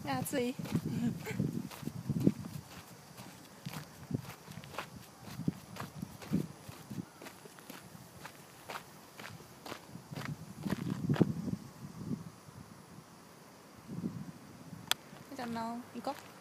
暑い。じゃあな、行こう。